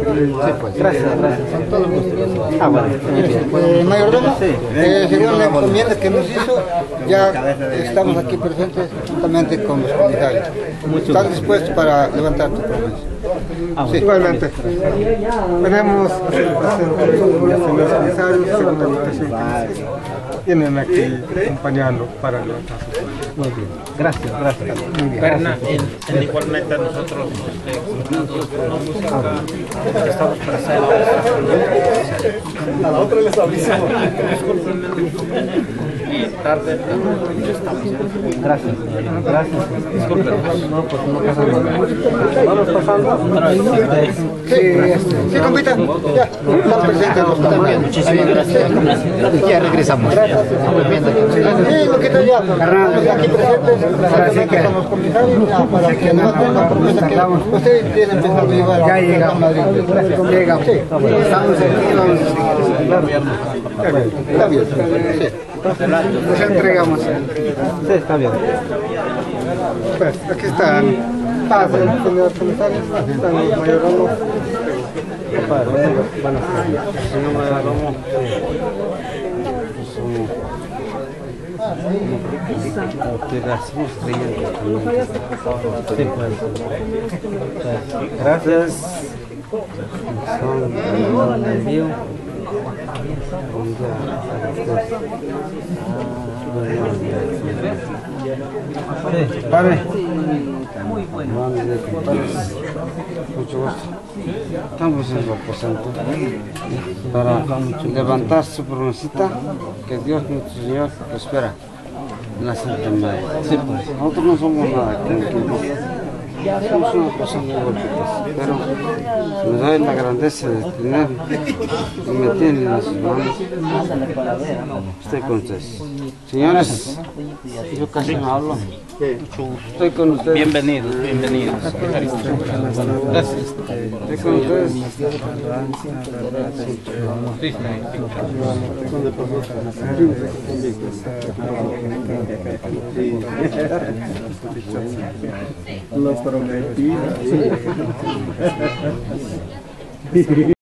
pues. Gracias. Con todo gusto. Ah, bueno. Mayordomo, según la encomienda que nos hizo, ya estamos aquí presentes juntamente con los comunitarios. ¿Están dispuestos para levantar tu promesa? Sí. Igualmente. Tenemos presentes los señores comisarios, según la invitación que vienen aquí acompañando para levantar su promesa. Muy bien. Gracias. Berna, igualmente nosotros la música estamos presentes. A la otra les avisamos. Tarde. Gracias. Disculpen. No, pues no pasa nada. Vamos pasando. Sí, compita. Ya, están presentes los también. Muchísimas gracias. Ya regresamos. Sí, lo que está ya. Estamos aquí presentes con los comunitarios para que no tengan promesa que ustedes tienen pensado llevar a Madrid. Llegamos. Sí. Estamos aquí, vamos a seguir. Está bien. Sí. Les entregamos. Sí, está bien. Pues aquí están. Pasen, señor comisario. Están los mayordomos. Buenas tardes. Señor mayordomo. Gracias. Padre. Mucho gusto. Estamos en su aposento para levantar su promesita que Dios nuestro Señor espera en la Santa Madre. Sí, pues. Nosotros no somos nada, como quien dice. Somos una cosa muy golpeadas, pero me doy la grandeza de tener y me tienen en sus manos. Estoy con ustedes. Señores, yo casi no hablo. Estoy con ustedes. Bienvenidos. Gracias. Estoy con ustedes. Lo prometí.